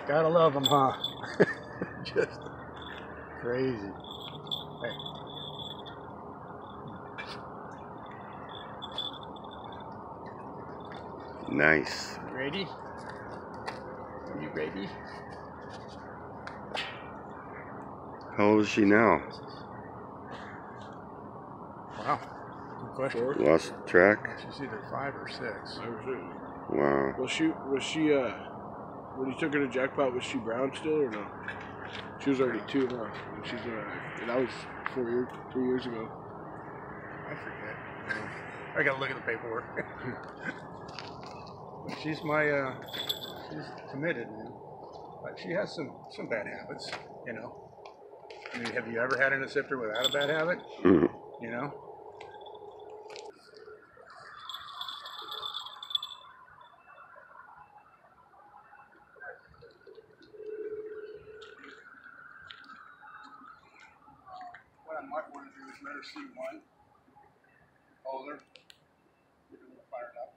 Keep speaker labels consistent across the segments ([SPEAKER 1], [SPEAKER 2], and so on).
[SPEAKER 1] Gotta love them, huh? Just crazy. Hey.
[SPEAKER 2] Nice.
[SPEAKER 1] Ready? Are you ready?
[SPEAKER 2] How old is she now?
[SPEAKER 1] Wow. Good question.
[SPEAKER 2] Lost track?
[SPEAKER 1] She's either 5 or 6.
[SPEAKER 3] 5 or 6.
[SPEAKER 2] Wow.
[SPEAKER 3] Was she when you took her to jackpot, was she brown still or no? She was already 2 now. And she's and that was 3 years ago.
[SPEAKER 1] I forget. I gotta look at the paperwork. She's she's committed, man. But she has some bad habits, you know. I mean, have you ever had an assistor without a bad habit?
[SPEAKER 2] Mm.
[SPEAKER 1] You know? What I might want to do is let her see one. Hold her. Get her a little fired up.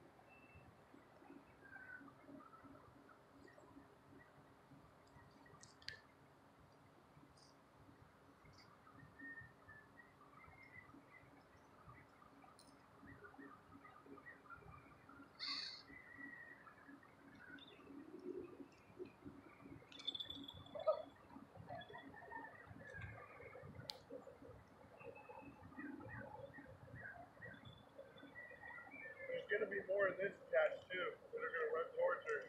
[SPEAKER 1] There's going to be more of this attached too that are going to run towards her.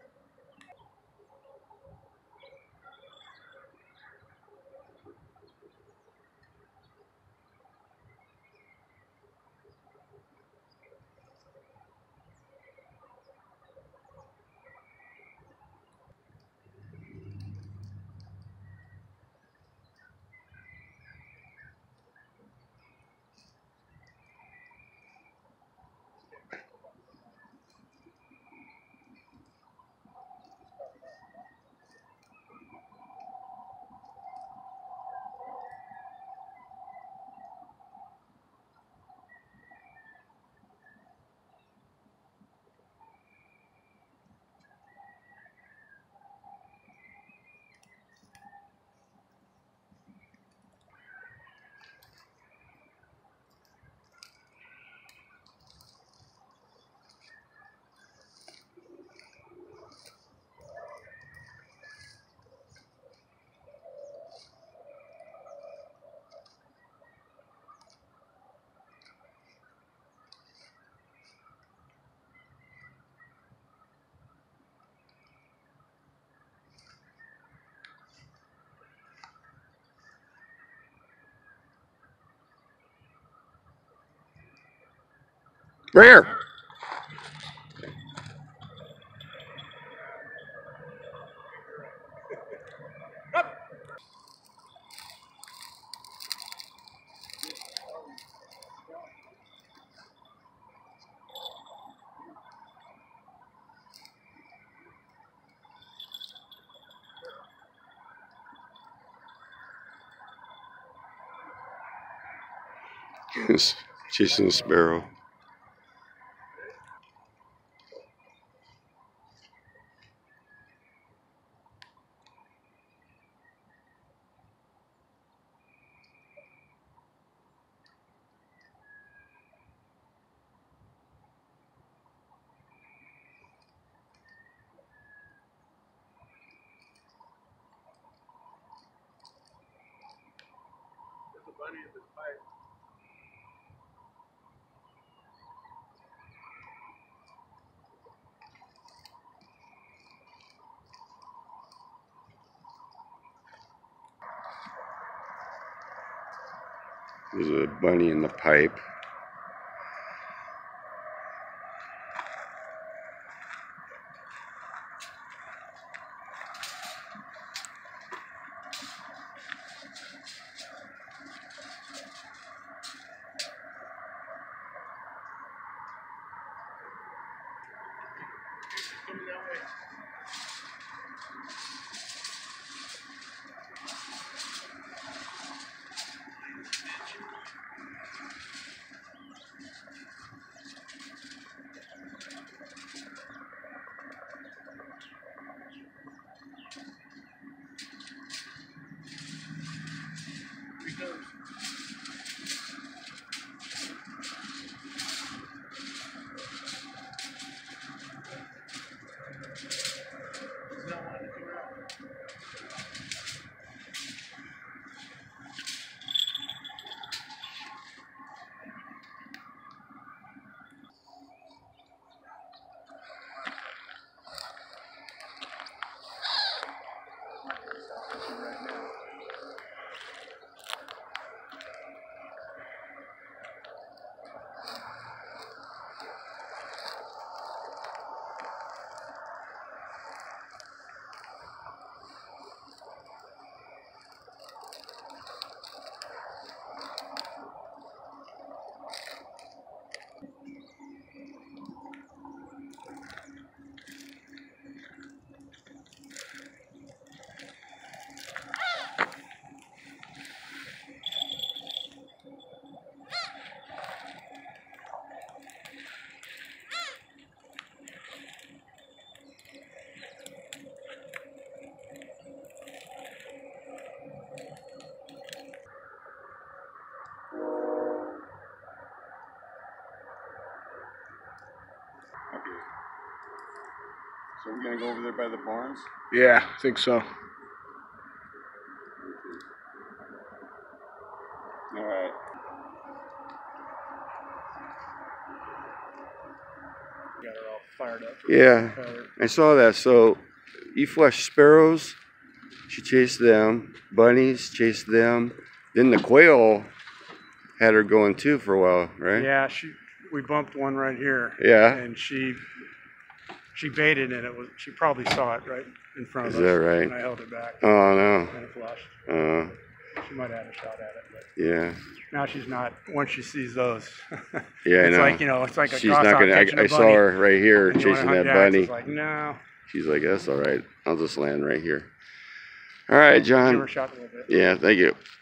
[SPEAKER 2] Rare! Chasing a sparrow.
[SPEAKER 3] There's a bunny in this pipe.
[SPEAKER 2] There's a bunny in the pipe.
[SPEAKER 3] Coming that way.
[SPEAKER 2] So we're gonna go over there by the barns?
[SPEAKER 3] Yeah, I think so.
[SPEAKER 2] Alright.
[SPEAKER 1] Got her all fired up.
[SPEAKER 2] Yeah, I saw that. So you flushed sparrows, she chased them, bunnies chased them, then the quail had her going too for a while, right?
[SPEAKER 1] Yeah, we bumped one right here.
[SPEAKER 2] Yeah.
[SPEAKER 1] And she baited and she probably saw it right in front of us.
[SPEAKER 2] Is that right?
[SPEAKER 1] And I held it back.
[SPEAKER 2] Oh no.
[SPEAKER 1] And it flushed. She might have had a shot at it, but
[SPEAKER 2] Yeah.
[SPEAKER 1] now she's not. Once she sees those,
[SPEAKER 2] Yeah, I
[SPEAKER 1] it's
[SPEAKER 2] know.
[SPEAKER 1] like, you know, it's like a
[SPEAKER 2] She's not gonna. I saw her right here chasing that bunny.
[SPEAKER 1] It's like, no.
[SPEAKER 2] She's like, that's all right. I'll just land right here. All right, John.
[SPEAKER 1] Give her a shot a little bit.
[SPEAKER 2] Yeah, thank you.